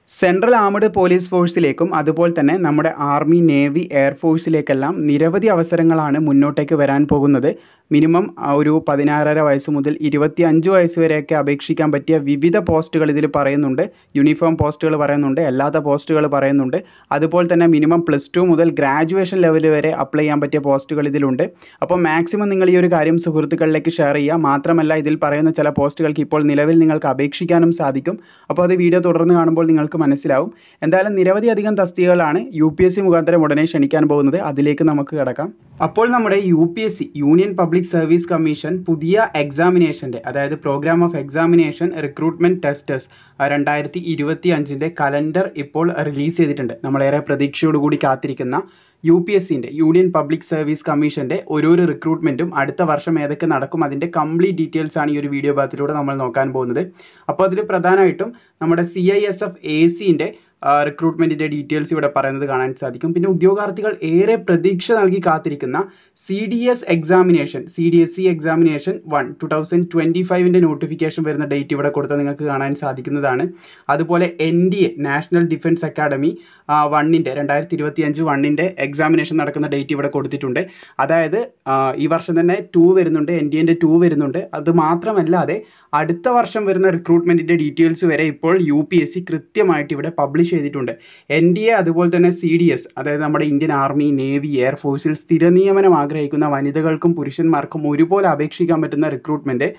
Central armed police ഫോഴ്സിലേക്കും അതുപോലെ തന്നെ നമ്മുടെ ആർമി നേവി എയർഫോഴ്സിലേക്കെല്ലാം നിരവധി അവസരങ്ങളാണ് മുന്നോട്ടേക്ക് വരാൻ പോകുന്നത്. മിനിമം ഒരു 16.5 വയസ്സ് മുതൽ 25 വയസ്സ് വരെയൊക്കെ അപേക്ഷിക്കാൻ പറ്റിയ വിവിധ പോസ്റ്റുകൾ ഇതിൽ പറയുന്നുണ്ട്. യൂണിഫോം പോസ്റ്റുകൾ പറയുന്നുണ്ട്, അല്ലാത്ത പോസ്റ്റുകൾ പറയുന്നുണ്ട്. അതുപോലെ തന്നെ മിനിമം +2 മുതൽ ഗ്രാജുവേഷൻ ലെവൽ വരെ അപ്ലൈ ചെയ്യാൻ പറ്റിയ പോസ്റ്റുകൾ ഇതിലുണ്ട്. അപ്പോൾ മാക്സിമം നിങ്ങൾ ഈ ഒരു കാര്യം സുഹൃത്തുക്കളിലേക്ക് ഷെയർ ചെയ്യുക. മാത്രമല്ല ഇതിൽ പറയുന്ന ചില പോസ്റ്റുകൾക്ക് ഇപ്പോൾ നിലവിൽ നിങ്ങൾക്ക് അപേക്ഷിക്കാനും സാധിക്കും. അപ്പോൾ അത് വീഡിയോ തുടർന്ന് കാണുമ്പോൾ നിങ്ങൾക്ക് മനസ്സിലാവും. എന്തായാലും നിരവധി അധികം തസ്തികകളാണ് UPSC മുഖാന്തരം ഉടനെ ക്ഷണിക്കാൻ പോകുന്നത്. അതിലേക്ക് നമുക്ക് കിടക്കാം. അപ്പോൾ നമ്മുടെ UPSC union public service commission പുതിയ എക്സാമിനേഷൻ്റെ, അതായത് program of examination recruitment testers 2025ൻ്റെ കലണ്ടർ ഇപ്പോൾ റിലീസ് ചെയ്തിട്ടുണ്ട്. നമ്മളേറെ പ്രതീക്ഷയോടുകൂടി കാത്തിരിക്കുന്ന UPSCൻ്റെ യൂണിയൻ പബ്ലിക് സർവീസ് കമ്മീഷൻ്റെ ഓരോരോ റിക്രൂട്ട്മെൻറ്റും അടുത്ത വർഷം ഏതൊക്കെ നടക്കും അതിൻ്റെ കംപ്ലീറ്റ് ഡീറ്റെയിൽസ് ആണ് ഈ ഒരു വീഡിയോ ഭാഗത്തിലൂടെ നമ്മൾ നോക്കാൻ പോകുന്നത്. അപ്പോൾ അതിൽ പ്രധാനമായിട്ടും നമ്മുടെ CISF AC-ൻ്റെ റിക്രൂട്ട്മെൻറ്റിൻ്റെ ഡീറ്റെയിൽസ് ഇവിടെ പറയുന്നത് കാണാൻ സാധിക്കും. പിന്നെ ഉദ്യോഗാർത്ഥികൾ ഏറെ പ്രതീക്ഷ നൽകി കാത്തിരിക്കുന്ന CDS എക്സാമിനേഷൻ, CDSE എക്സാമിനേഷൻ 1 2025ൻ്റെ നോട്ടിഫിക്കേഷൻ വരുന്ന ഡേറ്റ് ഇവിടെ കൊടുത്താൽ നിങ്ങൾക്ക് കാണാൻ സാധിക്കുന്നതാണ്. അതുപോലെ NDA നാഷണൽ ഡിഫൻസ് അക്കാഡമി 1ൻ്റെ 2025 1ൻ്റെ എക്സാമിനേഷൻ നടക്കുന്ന ഡേറ്റ് ഇവിടെ കൊടുത്തിട്ടുണ്ട്. അതായത് ഈ വർഷം തന്നെ 2 വരുന്നുണ്ട്, NDAൻ്റെ 2 വരുന്നുണ്ട്. അത് മാത്രമല്ലാതെ അടുത്ത വർഷം വരുന്ന റിക്രൂട്ട്മെൻറ്റിൻ്റെ ഡീറ്റെയിൽസ് വരെ ഇപ്പോൾ UPSC കൃത്യമായിട്ട് ഇവിടെ പബ്ലിഷ് ചെയ്തിട്ടുണ്ട്. NDA അതുപോലെ തന്നെ CDS, അതായത് നമ്മുടെ ഇന്ത്യൻ ആർമി നേവി എയർഫോഴ്സിൽ സ്ഥിര നിയമനം ആഗ്രഹിക്കുന്ന വനിതകൾക്കും പുരുഷന്മാർക്കും ഒരുപോലെ അപേക്ഷിക്കാൻ പറ്റുന്ന റിക്രൂട്ട്മെൻറ്റ്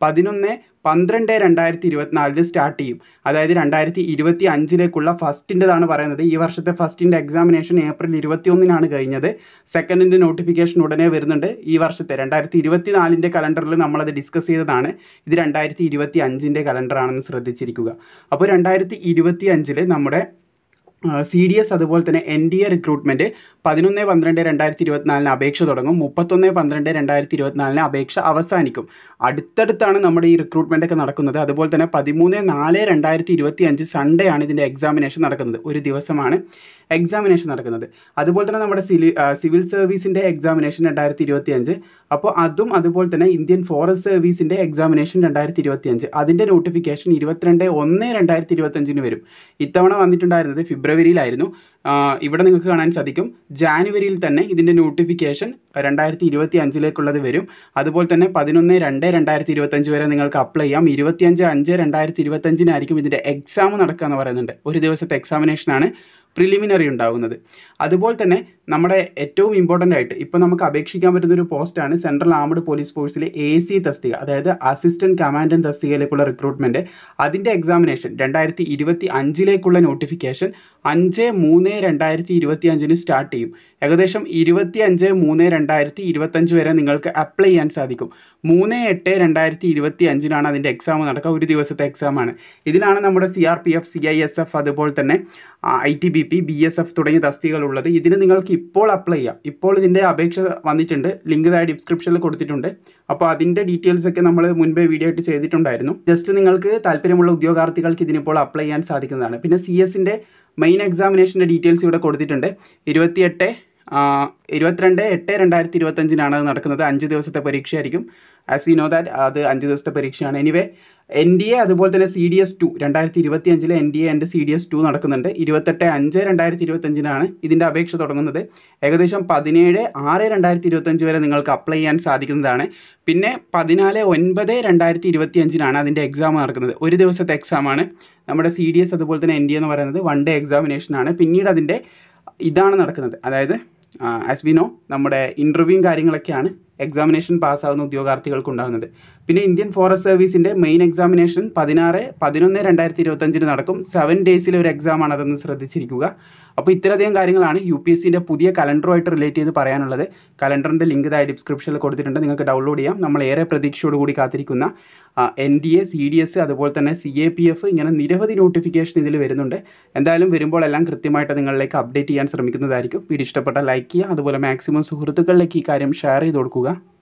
11/12/2024 സ്റ്റാർട്ട് ചെയ്യും. അതായത് 2025ലേക്കുള്ള ഫസ്റ്റിൻ്റെതാണ് പറയുന്നത്. ഈ വർഷത്തെ ഫസ്റ്റിൻ്റെ എക്സാമിനേഷൻ ഏപ്രിൽ 21-നാണ് കഴിഞ്ഞത്. സെക്കൻഡിൻ്റെ നോട്ടിഫിക്കേഷൻ ഉടനെ വരുന്നുണ്ട്. ഈ വർഷത്തെ 2024ൻ്റെ കലണ്ടറിൽ നമ്മളത് ഡിസ്കസ് ചെയ്തതാണ്. ഇത് 2025ൻ്റെ കലണ്ടറാണെന്ന് ശ്രദ്ധിച്ചിരിക്കുക. അപ്പോൾ 2025 നമ്മുടെ CDS അതുപോലെ തന്നെ NDA റിക്രൂട്ട്മെൻറ്റ് 11/12/2024 അപേക്ഷ തുടങ്ങും. 31/12/2024 അപേക്ഷ അവസാനിക്കും. അടുത്തടുത്താണ് നമ്മുടെ ഈ റിക്രൂട്ട്മെൻ്റ് ഒക്കെ നടക്കുന്നത്. അതുപോലെ തന്നെ 13/4/2025 സൺഡേ ആണ് ഇതിൻ്റെ എക്സാമിനേഷൻ നടക്കുന്നത്. ഒരു ദിവസമാണ് എക്സാമിനേഷൻ നടക്കുന്നത്. അതുപോലെ തന്നെ നമ്മുടെ സിവിൽ സർവീസിൻ്റെ എക്സാമിനേഷൻ 2025. അപ്പോൾ അതും അതുപോലെ തന്നെ ഇന്ത്യൻ ഫോറസ്റ്റ് സർവീസിൻ്റെ എക്സാമിനേഷൻ 2025. അതിൻ്റെ നോട്ടിഫിക്കേഷൻ 22/1/2025 വരും. ഇത്തവണ വന്നിട്ടുണ്ടായിരുന്നത് ഫെബ്രുവരിയിലായിരുന്നു. ഇവിടെ നിങ്ങൾക്ക് കാണാൻ സാധിക്കും ജാനുവരിയിൽ തന്നെ ഇതിൻ്റെ നോട്ടിഫിക്കേഷൻ 2025ലേക്കുള്ളത് വരും. അതുപോലെ തന്നെ 11/2/2025 വരെ നിങ്ങൾക്ക് അപ്ലൈ ചെയ്യാം. 25/5/2025 ഇതിൻ്റെ എക്സാം നടക്കുക എന്ന് പറയുന്നുണ്ട്. ഒരു ദിവസത്തെ എക്സാമിനേഷനാണ് പ്രിലിമിനറി ഉണ്ടാകുന്നത്. അതുപോലെ തന്നെ നമ്മുടെ ഏറ്റവും ഇമ്പോർട്ടൻ്റ് ആയിട്ട് ഇപ്പോൾ നമുക്ക് അപേക്ഷിക്കാൻ പറ്റുന്ന ഒരു പോസ്റ്റാണ് സെൻട്രൽ ആർമഡ് പോലീസ് ഫോഴ്സിലെ AC തസ്തിക, അതായത് അസിസ്റ്റന്റ് കമാൻഡന്റ് തസ്തികയിലേക്കുള്ള റിക്രൂട്ട്മെൻറ്റ്. അതിൻ്റെ എക്സാമിനേഷൻ 2025ലേക്കുള്ള നോട്ടിഫിക്കേഷൻ 5/3/2025 സ്റ്റാർട്ട് ചെയ്യും. ഏകദേശം 25/3/2025 വരെ നിങ്ങൾക്ക് അപ്ലൈ ചെയ്യാൻ സാധിക്കും. 3/8/2025 അതിൻ്റെ എക്സാം നടക്കുക. ഒരു ദിവസത്തെ എക്സാമാണ്. ഇതിലാണ് നമ്മുടെ CRPF, CISF അതുപോലെ തന്നെ ITBP, BSF തുടങ്ങിയ തസ്തികകളുള്ളത്. ഇതിന് നിങ്ങൾക്ക് ഇപ്പോൾ അപ്ലൈ ചെയ്യാം. ഇപ്പോൾ ഇതിൻ്റെ അപേക്ഷ വന്നിട്ടുണ്ട്. ലിങ്ക് താഴെ ഡിസ്ക്രിപ്ഷനിൽ കൊടുത്തിട്ടുണ്ട്. അപ്പോൾ അതിൻ്റെ ഡീറ്റെയിൽസ് ഒക്കെ നമ്മൾ മുൻപേ വീഡിയോ ആയിട്ട് ചെയ്തിട്ടുണ്ടായിരുന്നു. ജസ്റ്റ് നിങ്ങൾക്ക് താല്പര്യമുള്ള ഉദ്യോഗാർത്ഥികൾക്ക് ഇതിനിപ്പോൾ അപ്ലൈ ചെയ്യാൻ സാധിക്കുന്നതാണ്. പിന്നെ CS-ൻ്റെ മെയിൻ എക്സാമിനേഷൻ്റെ ഡീറ്റെയിൽസ് ഇവിടെ കൊടുത്തിട്ടുണ്ട്. 22/8/2025 അത് നടക്കുന്നത്. 5 ദിവസത്തെ പരീക്ഷയായിരിക്കും. ആസ് വി നോ ദാറ്റ് അത് 5 ദിവസത്തെ പരീക്ഷയാണ്. എനിവേ NDA അതുപോലെ തന്നെ CDS 2 2025 NDA ആൻഡ് CDS 2 നടക്കുന്നുണ്ട്. 28/5/2025 ഇതിൻ്റെ അപേക്ഷ തുടങ്ങുന്നത്. ഏകദേശം 17/6/2025 വരെ നിങ്ങൾക്ക് അപ്ലൈ ചെയ്യാൻ സാധിക്കുന്നതാണ്. പിന്നെ 14/9/2025 അതിൻ്റെ എക്സാം നടക്കുന്നത്. ഒരു ദിവസത്തെ എക്സാമാണ്. നമ്മുടെ CDS അതുപോലെ തന്നെ NDA എന്ന് പറയുന്നത് 1 ഡേ എക്സാമിനേഷനാണ്. പിന്നീട് അതിൻ്റെ ഇതാണ് നടക്കുന്നത്. അതായത് ആസ് വി നോ നമ്മുടെ ഇൻ്റർവ്യൂവും കാര്യങ്ങളൊക്കെയാണ് എക്സാമിനേഷൻ പാസ്സാകുന്ന ഉദ്യോഗാർത്ഥികൾക്ക് ഉണ്ടാകുന്നത്. പിന്നെ ഇന്ത്യൻ ഫോറസ്റ്റ് സർവീസിൻ്റെ മെയിൻ എക്സാമിനേഷൻ 16/11/2025 നടക്കും. 7 ഡേയ്സിലെ ഒരു എക്സാമാണ്. അതൊന്ന് ശ്രദ്ധിച്ചിരിക്കുക. അപ്പോൾ ഇത്രയധികം കാര്യങ്ങളാണ് UPSCൻ്റെ പുതിയ കലണ്ടറുമായിട്ട് റിലേറ്റ് ചെയ്ത് പറയാനുള്ളത്. കലണ്ടറിൻ്റെ ലിങ്ക് താഴെ ഡിസ്ക്രിപ്ഷനിൽ കൊടുത്തിട്ടുണ്ട്. നിങ്ങൾക്ക് ഡൗൺലോഡ് ചെയ്യാം. നമ്മൾ ഏറെ പ്രതീക്ഷയോടുകൂടി കാത്തിരിക്കുന്ന NDA, CDS അതുപോലെ തന്നെ CAPF ഇങ്ങനെ നിരവധി നോട്ടിഫിക്കേഷൻ ഇതിൽ വരുന്നുണ്ട്. എന്തായാലും വരുമ്പോൾ എല്ലാം കൃത്യമായിട്ട് നിങ്ങളിലേക്ക് അപ്ഡേറ്റ് ചെയ്യാൻ ശ്രമിക്കുന്നതായിരിക്കും. വീഡിയോ ഇഷ്ടപ്പെട്ടാൽ ലൈക്ക് ചെയ്യുക. അതുപോലെ മാക്സിമം സുഹൃത്തുക്കളിലേക്ക് ഈ കാര്യം ഷെയർ ചെയ്ത് കൊടുക്കുക.